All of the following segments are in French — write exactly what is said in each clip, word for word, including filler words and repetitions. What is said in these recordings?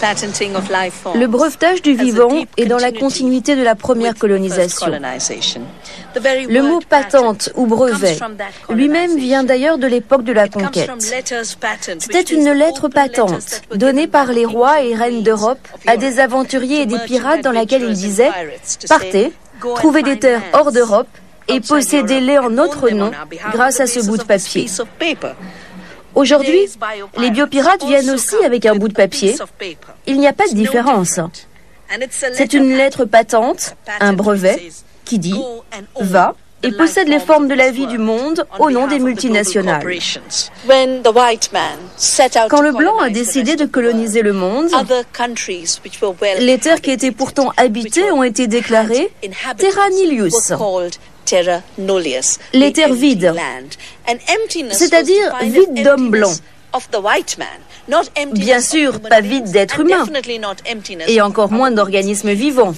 Le brevetage du vivant est dans la continuité de la première colonisation. Le mot patente ou brevet lui-même vient d'ailleurs de l'époque de la conquête. C'était une lettre patente donnée par les rois et reines d'Europe à des aventuriers et des pirates dans laquelle ils disaient « Partez, trouvez des terres hors d'Europe et possédez-les en notre nom grâce à ce bout de papier. » Aujourd'hui, les biopirates viennent aussi avec un bout de papier. Il n'y a pas de différence. C'est une lettre patente, un brevet, qui dit « Va » et possède les formes de la vie du monde au nom des multinationales. Quand le blanc a décidé de coloniser le monde, les terres qui étaient pourtant habitées ont été déclarées terra nullius, les terres vides, c'est-à-dire vides d'hommes blancs. Bien sûr, pas vides d'êtres humains, et encore moins d'organismes vivants.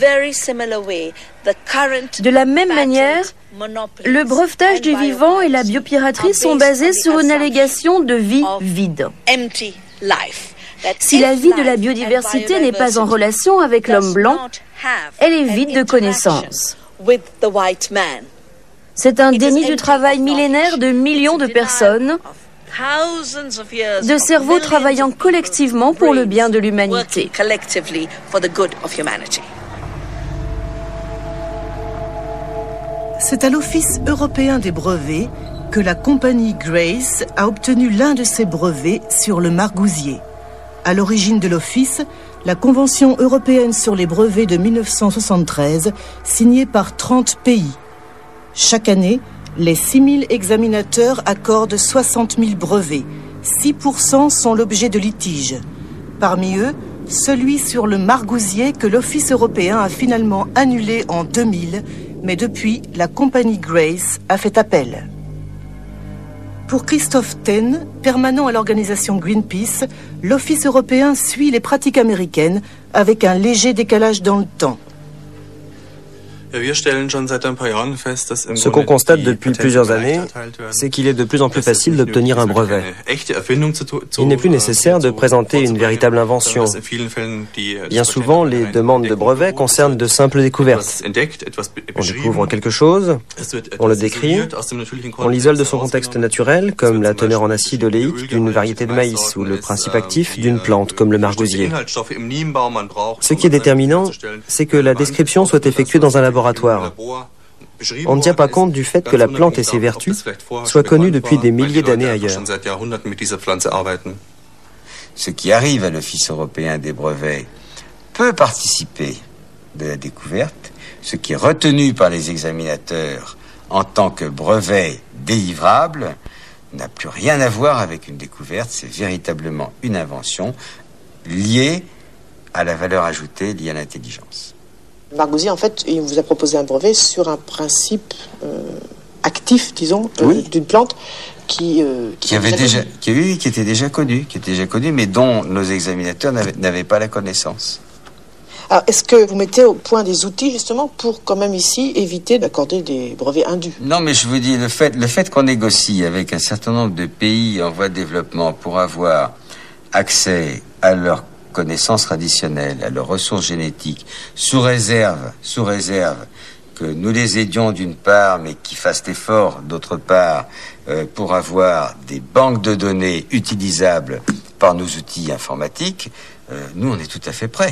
De la même manière, le brevetage du vivant et la biopiraterie sont basés sur une allégation de vie vide. Si la vie de la biodiversité n'est pas en relation avec l'homme blanc, elle est vide de connaissances. C'est un déni du travail millénaire de millions de personnes, de cerveaux travaillant collectivement pour le bien de l'humanité. C'est à l'Office européen des brevets que la compagnie Grace a obtenu l'un de ses brevets sur le margousier. À l'origine de l'Office, la Convention européenne sur les brevets de mille neuf cent soixante-treize, signée par trente pays. Chaque année, les six mille examinateurs accordent soixante mille brevets. six pour cent sont l'objet de litiges. Parmi eux, celui sur le margousier que l'Office européen a finalement annulé en deux mille, mais depuis, la compagnie Grace a fait appel. Pour Christophe Ten, permanent à l'organisation Greenpeace, l'Office européen suit les pratiques américaines avec un léger décalage dans le temps. Ce qu'on constate depuis plusieurs années, c'est qu'il est de plus en plus facile d'obtenir un brevet. Il n'est plus nécessaire de présenter une véritable invention. Bien souvent, les demandes de brevets concernent de simples découvertes. On découvre quelque chose, on le décrit, on l'isole de son contexte naturel, comme la teneur en acide oléique d'une variété de maïs ou le principe actif d'une plante, comme le margousier. Ce qui est déterminant, c'est que la description soit effectuée dans un laboratoire. On ne tient pas compte du fait que la plante et ses vertus soient connues depuis des milliers d'années ailleurs. Ce qui arrive à l'Office européen des brevets peut participer de la découverte. Ce qui est retenu par les examinateurs en tant que brevet délivrable n'a plus rien à voir avec une découverte. C'est véritablement une invention liée à la valeur ajoutée, liée à l'intelligence. Margousier, en fait, il vous a proposé un brevet sur un principe euh, actif, disons, euh, oui. d'une plante qui, euh, qui, qui avait déjà, qui, oui, qui était déjà connu, qui était déjà connu, mais dont nos examinateurs n'avaient pas la connaissance. Alors, est-ce que vous mettez au point des outils justement pour quand même ici éviter d'accorder des brevets indus? Non, mais je vous dis le fait, le fait qu'on négocie avec un certain nombre de pays en voie de développement pour avoir accès à leurs connaissances traditionnelles, à leurs ressources génétiques, sous réserve, sous réserve que nous les aidions d'une part, mais qu'ils fassent effort d'autre part euh, pour avoir des banques de données utilisables par nos outils informatiques, euh, nous on est tout à fait prêts.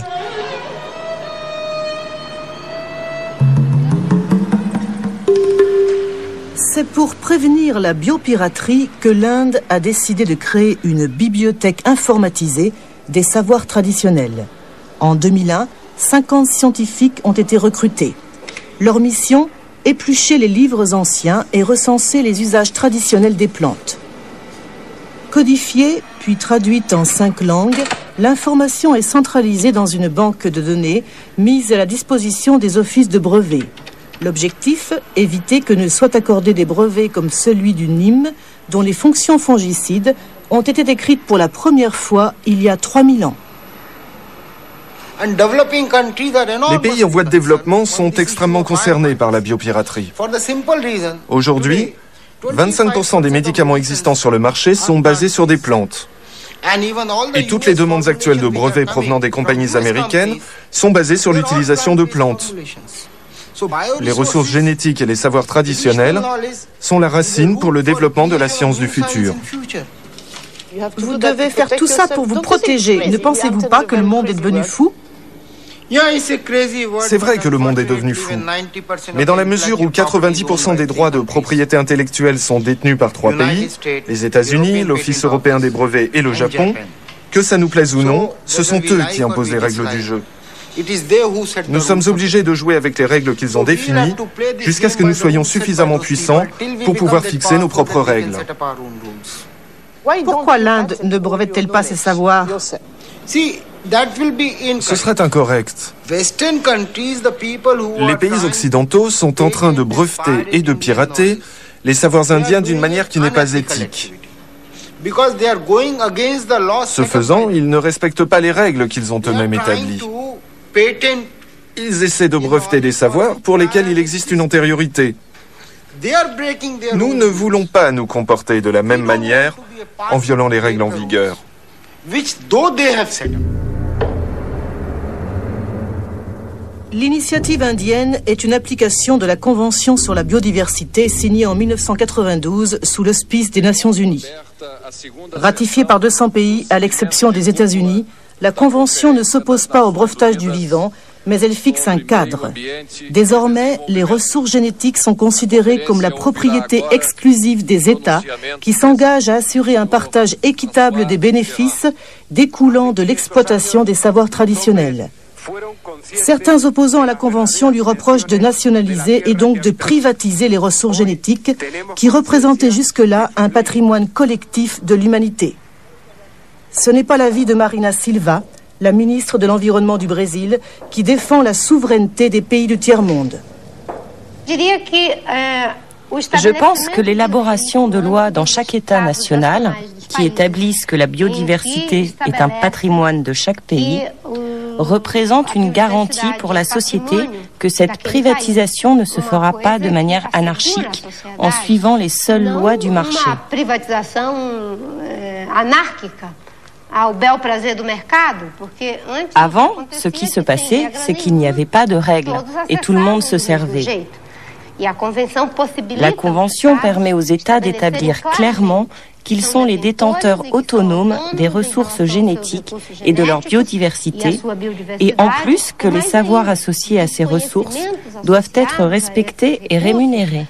C'est pour prévenir la biopiraterie que l'Inde a décidé de créer une bibliothèque informatisée des savoirs traditionnels. En deux mille un, cinquante scientifiques ont été recrutés. Leur mission, éplucher les livres anciens et recenser les usages traditionnels des plantes. Codifiée, puis traduite en cinq langues, l'information est centralisée dans une banque de données mise à la disposition des offices de brevets. L'objectif, éviter que ne soient accordés des brevets comme celui du Nîmes, dont les fonctions fongicides ont été décrites pour la première fois il y a trois mille ans. Les pays en voie de développement sont extrêmement concernés par la biopiraterie. Aujourd'hui, vingt-cinq pour cent des médicaments existants sur le marché sont basés sur des plantes. Et toutes les demandes actuelles de brevets provenant des compagnies américaines sont basées sur l'utilisation de plantes. Les ressources génétiques et les savoirs traditionnels sont la racine pour le développement de la science du futur. Vous devez faire tout ça pour vous protéger. Ne pensez-vous pas que le monde est devenu fou ? C'est vrai que le monde est devenu fou, mais dans la mesure où quatre-vingt-dix pour cent des droits de propriété intellectuelle sont détenus par trois pays, les États-Unis, l'Office européen des brevets et le Japon, que ça nous plaise ou non, ce sont eux qui imposent les règles du jeu. Nous sommes obligés de jouer avec les règles qu'ils ont définies jusqu'à ce que nous soyons suffisamment puissants pour pouvoir fixer nos propres règles. Pourquoi l'Inde ne brevette-t-elle pas ses savoirs ? Ce serait incorrect. Les pays occidentaux sont en train de breveter et de pirater les savoirs indiens d'une manière qui n'est pas éthique. Ce faisant, ils ne respectent pas les règles qu'ils ont eux-mêmes établies. Ils essaient de breveter des savoirs pour lesquels il existe une antériorité. Nous ne voulons pas nous comporter de la même manière en violant les règles en vigueur. L'initiative indienne est une application de la Convention sur la biodiversité signée en mille neuf cent quatre-vingt-douze sous l'auspice des Nations Unies. Ratifiée par deux cents pays, à l'exception des États-Unis, la Convention ne s'oppose pas au brevetage du vivant, mais elle fixe un cadre. Désormais, les ressources génétiques sont considérées comme la propriété exclusive des États qui s'engagent à assurer un partage équitable des bénéfices découlant de l'exploitation des savoirs traditionnels. Certains opposants à la Convention lui reprochent de nationaliser et donc de privatiser les ressources génétiques qui représentaient jusque-là un patrimoine collectif de l'humanité. Ce n'est pas l'avis de Marina Silva, la ministre de l'Environnement du Brésil, qui défend la souveraineté des pays du tiers-monde. Je pense que l'élaboration de lois dans chaque État national qui établissent que la biodiversité est un patrimoine de chaque pays représente une garantie pour la société que cette privatisation ne se fera pas de manière anarchique en suivant les seules lois du marché. Avant, ce qui se passait, c'est qu'il n'y avait pas de règles et tout le monde se servait. La Convention permet aux États d'établir clairement qu'ils sont les détenteurs autonomes des ressources génétiques et de leur biodiversité, et en plus que les savoirs associés à ces ressources doivent être respectés et rémunérés.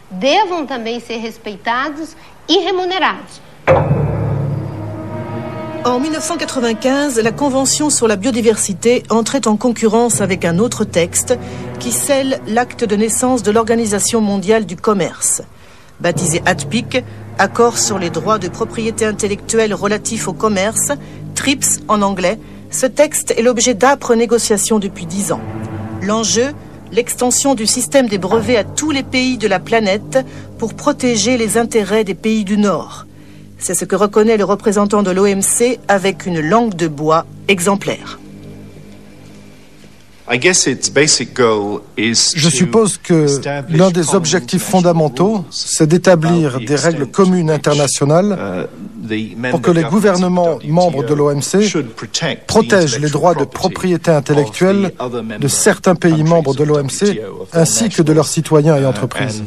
En mille neuf cent quatre-vingt-quinze, la Convention sur la biodiversité entrait en concurrence avec un autre texte qui scelle l'acte de naissance de l'Organisation mondiale du commerce. Baptisé A T P I C, Accord sur les droits de propriété intellectuelle relatifs au commerce, TRIPS en anglais, ce texte est l'objet d'âpres négociations depuis dix ans. L'enjeu, l'extension du système des brevets à tous les pays de la planète pour protéger les intérêts des pays du Nord. C'est ce que reconnaît le représentant de l'O M C avec une langue de bois exemplaire. Je suppose que l'un des objectifs fondamentaux, c'est d'établir des règles communes internationales pour que les gouvernements membres de l'O M C protègent les droits de propriété intellectuelle de certains pays membres de l'O M C ainsi que de leurs citoyens et entreprises.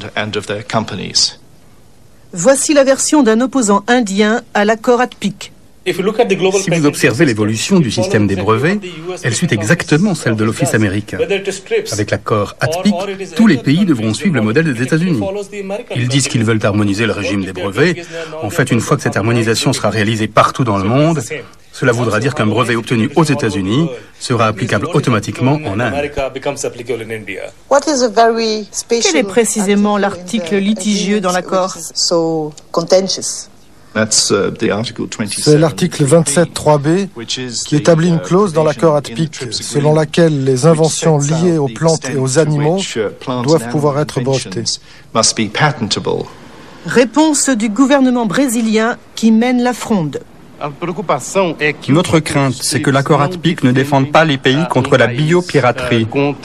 Voici la version d'un opposant indien à l'accord A T P I C. Si vous observez l'évolution du système des brevets, elle suit exactement celle de l'Office américain. Avec l'accord A T P I C, tous les pays devront suivre le modèle des États-Unis. Ils disent qu'ils veulent harmoniser le régime des brevets. En fait, une fois que cette harmonisation sera réalisée partout dans le monde, cela voudra dire qu'un brevet obtenu aux États-Unis sera applicable automatiquement en Inde. Quel est précisément l'article litigieux dans l'accord ? C'est l'article vingt-sept trois B qui établit une clause dans l'accord A T P I C selon laquelle les inventions liées aux plantes et aux animaux doivent pouvoir être brevetées. Réponse du gouvernement brésilien qui mène la fronde. Notre crainte, c'est que l'accord A T P I C ne défende pas les pays contre la biopiraterie.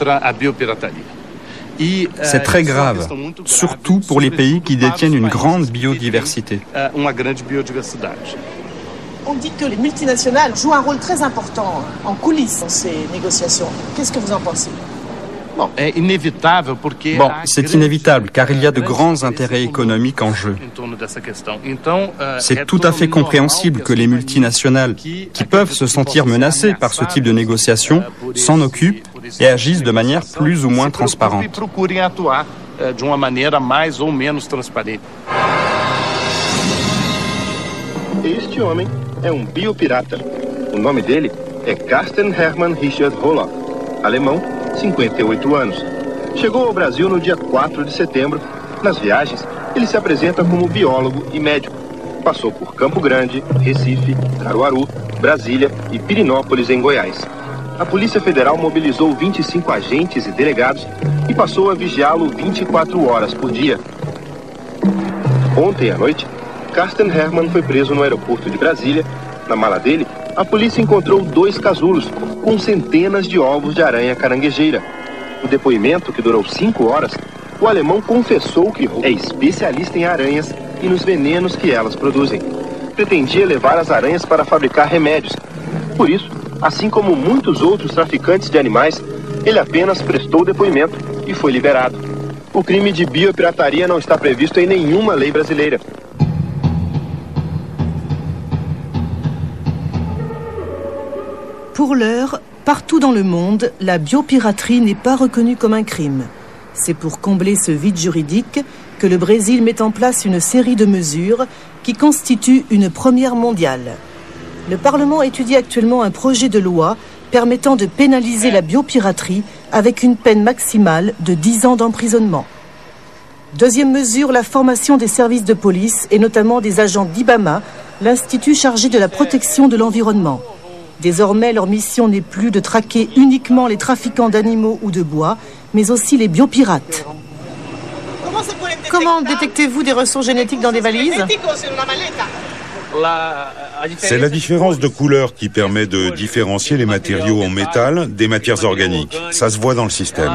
C'est très grave, surtout pour les pays qui détiennent une grande biodiversité. On dit que les multinationales jouent un rôle très important en coulisses dans ces négociations. Qu'est-ce que vous en pensez ? Bon, c'est inévitable car il y a de grands intérêts économiques en jeu. C'est tout à fait compréhensible que les multinationales, qui peuvent se sentir menacées par ce type de négociations, s'en occupent et agissent de manière plus ou moins transparente. Este homem é um biopirata. O nome dele é Carsten Hermann Richard Roloff, alemão, cinquenta e oito anos. Chegou ao Brasil no dia quatro de setembro. Nas viagens, ele se apresenta como biólogo e médico. Passou por Campo Grande, Recife, Caruaru, Brasília e Pirinópolis, em Goiás. A Polícia Federal mobilizou vinte e cinco agentes e delegados e passou a vigiá-lo vinte e quatro horas por dia. Ontem à noite, Carsten Hermann foi preso no aeroporto de Brasília. Na mala dele, a polícia encontrou dois casulos com centenas de ovos de aranha caranguejeira. No depoimento, que durou cinco horas, o alemão confessou que é especialista em aranhas e nos venenos que elas produzem. Pretendia levar as aranhas para fabricar remédios. Por isso, assim como muitos outros traficantes de animais, ele apenas prestou depoimento e foi liberado. O crime de biopirataria não está previsto em nenhuma lei brasileira. Pour l'heure, partout dans le monde, la biopiraterie n'est pas reconnue comme un crime. C'est pour combler ce vide juridique que le Brésil met en place une série de mesures qui constituent une première mondiale. Le Parlement étudie actuellement un projet de loi permettant de pénaliser la biopiraterie avec une peine maximale de dix ans d'emprisonnement. Deuxième mesure, la formation des services de police et notamment des agents d'IBAMA, l'institut chargé de la protection de l'environnement. Désormais, leur mission n'est plus de traquer uniquement les trafiquants d'animaux ou de bois, mais aussi les biopirates. Comment détectez-vous des ressources génétiques dans des valises ? C'est la différence de couleur qui permet de différencier les matériaux en métal des matières organiques. Ça se voit dans le système.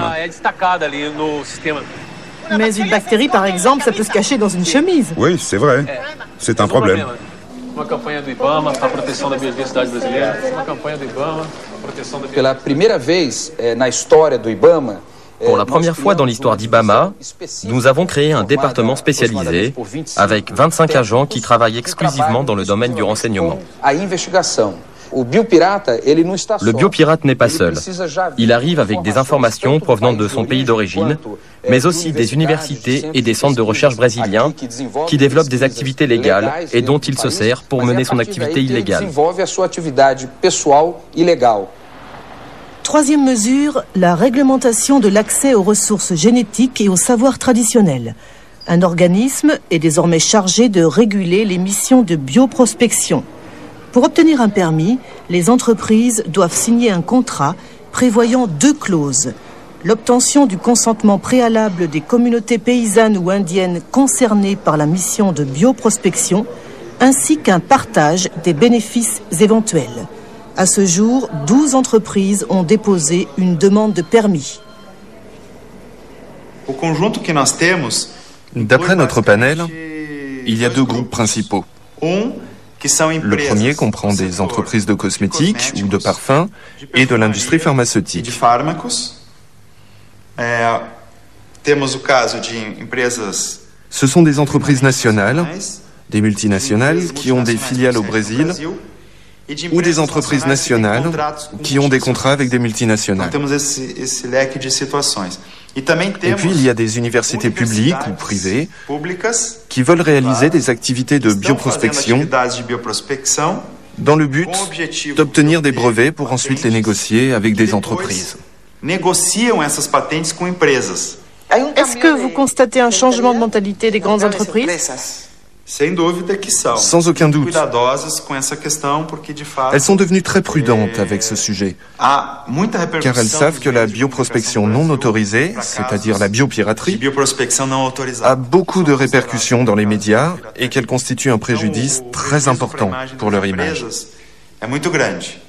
Mais une bactérie, par exemple, ça peut se cacher dans une chemise. Oui, c'est vrai. C'est un problème. Uma campanha do IBAMA, a proteção da biodiversidade brasileira, uma campanha do IBAMA, a proteção da biodiversidade. Pela primeira vez na história do IBAMA, pour la première fois dans l'histoire d'IBAMA, nous avons créé un département spécialisé avec vingt-cinq agents qui travaillent exclusivement dans le domaine du renseignement. Le biopirate n'est pas seul. Il arrive avec des informations provenant de son pays d'origine, mais aussi des universités et des centres de recherche brésiliens qui développent des activités légales et dont il se sert pour mener son activité illégale. Troisième mesure, la réglementation de l'accès aux ressources génétiques et aux savoirs traditionnels. Un organisme est désormais chargé de réguler les missions de bioprospection. Pour obtenir un permis, les entreprises doivent signer un contrat prévoyant deux clauses. L'obtention du consentement préalable des communautés paysannes ou indiennes concernées par la mission de bioprospection, ainsi qu'un partage des bénéfices éventuels. À ce jour, douze entreprises ont déposé une demande de permis. D'après notre panel, il y a deux groupes principaux. Le premier comprend des entreprises de cosmétiques ou de parfums et de l'industrie pharmaceutique. Ce sont des entreprises nationales, des multinationales qui ont des filiales au Brésil ou des entreprises nationales qui ont des contrats avec des multinationales. Et puis il y a des universités publiques ou privées qui veulent réaliser des activités de bioprospection dans le but d'obtenir des brevets pour ensuite les négocier avec des entreprises. Est-ce que vous constatez un changement de mentalité des grandes entreprises ? Sans aucun doute. Elles sont devenues très prudentes avec ce sujet, car elles savent que la bioprospection non autorisée, c'est-à-dire la biopiraterie, a beaucoup de répercussions dans les médias et qu'elle constitue un préjudice très important pour leur image.